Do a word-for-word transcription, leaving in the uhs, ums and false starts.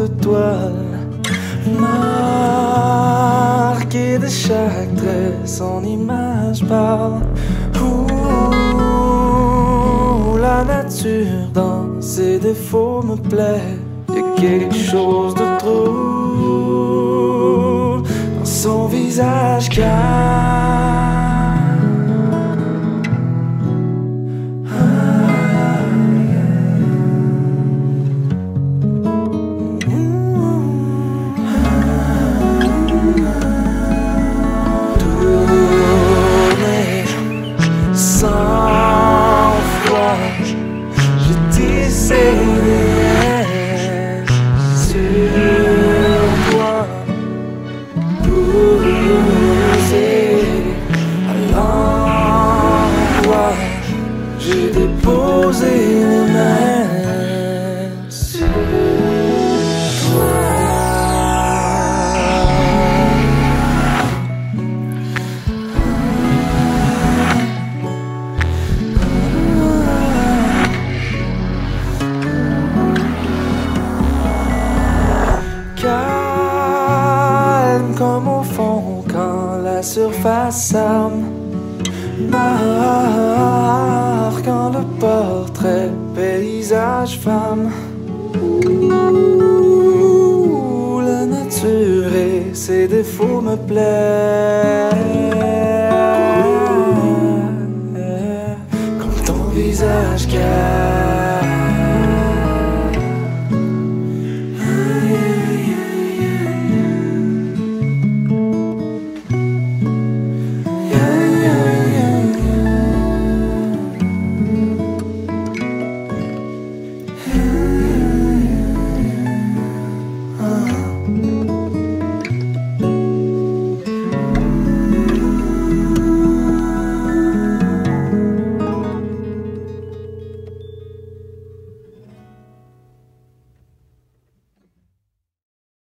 toile, marqué de chaque trait, son image parle. Ouh, la nature dans ses défauts me plaît. Y'a quelque chose de trop dans son visage calme. J'ai déposé les mains sur toi. Calme comme au fond quand la surface s'arme, marquant le portrait, paysage femme. Ouh, la nature et ses défauts me plaisent.